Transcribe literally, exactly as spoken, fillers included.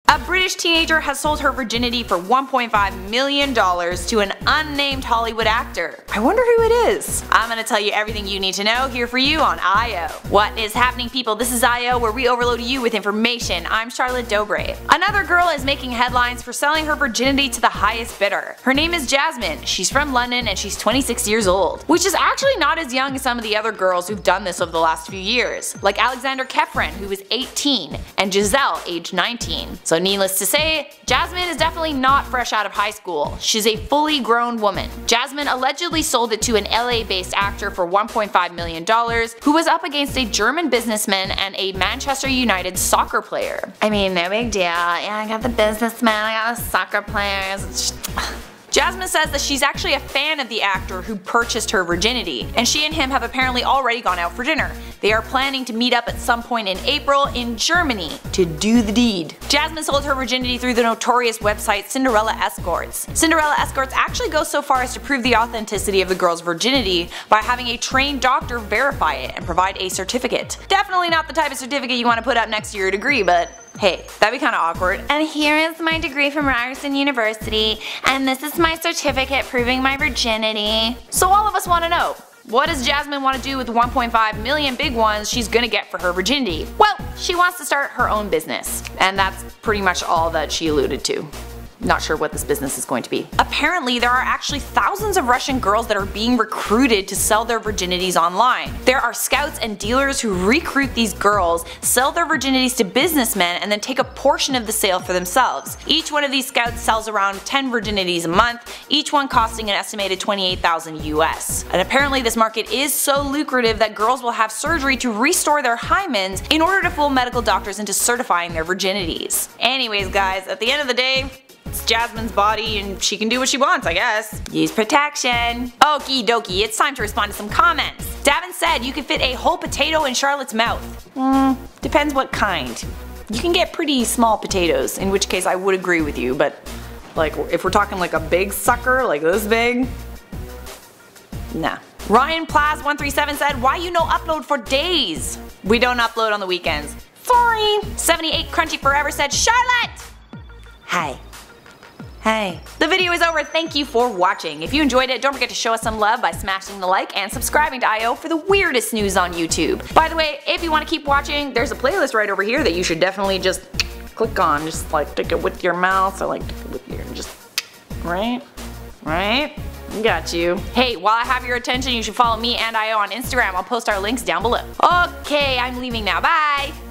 A British teenager has sold her virginity for one point five million dollars to an unnamed Hollywood actor. I wonder who it is. I'm gonna tell you everything you need to know here for you on I O. What is happening, people? This is I O, where we overload you with information. I'm Charlotte Dobre. Another girl is making headlines for selling her virginity to the highest bidder. Her name is Jasmine. She's from London and she's twenty-six years old, which is actually not as young as some of the other girls who've done this over the last few years, like Alexander Kefren, who was eighteen, and Giselle, aged nineteen. So needless to say, Jasmine is definitely not fresh out of high school. She's a fully grown woman. Jasmine allegedly sold it to an L A-based actor for one point five million dollars, who was up against a German businessman and a Manchester United soccer player. I mean, no big deal. Yeah, I got the businessman, I got the soccer players. It's just Jasmine says that she's actually a fan of the actor who purchased her virginity, and she and him have apparently already gone out for dinner. They are planning to meet up at some point in April in Germany to do the deed. Jasmine sold her virginity through the notorious website Cinderella Escorts. Cinderella Escorts actually goes so far as to prove the authenticity of the girl's virginity by having a trained doctor verify it and provide a certificate. Definitely not the type of certificate you want to put up next to your degree, but hey, that'd be kinda awkward. And here is my degree from Ryerson University, and this is my certificate proving my virginity. So all of us wanna know, what does Jasmine want to do with the one point five million big ones she's gonna get for her virginity? Well, she wants to start her own business. And that's pretty much all that she alluded to. Not sure what this business is going to be. Apparently, there are actually thousands of Russian girls that are being recruited to sell their virginities online. There are scouts and dealers who recruit these girls, sell their virginities to businessmen, and then take a portion of the sale for themselves. Each one of these scouts sells around ten virginities a month, each one costing an estimated twenty-eight thousand U S. And apparently this market is so lucrative that girls will have surgery to restore their hymens in order to fool medical doctors into certifying their virginities. Anyways guys, at the end of the day, it's Jasmine's body and she can do what she wants, I guess. Use protection. Okie dokie, it's time to respond to some comments. Davin said you could fit a whole potato in Charlotte's mouth. Hmm, depends what kind. You can get pretty small potatoes, in which case I would agree with you, but like if we're talking like a big sucker, like this big, nah. Ryan Plaz one three seven said, why you no upload for days? We don't upload on the weekends. Sorry. seventy-eight Crunchy Forever said, Charlotte! Hi. Hey. The video is over, thank you for watching. If you enjoyed it, don't forget to show us some love by smashing the like and subscribing to I O for the weirdest news on YouTube. By the way, if you want to keep watching, there's a playlist right over here that you should definitely just click on. Just like stick it with your mouth or like stick it with your, just, right? Right? Got you. Hey, while I have your attention, you should follow me and I O on Instagram. I'll post our links down below. Okay, I'm leaving now, bye!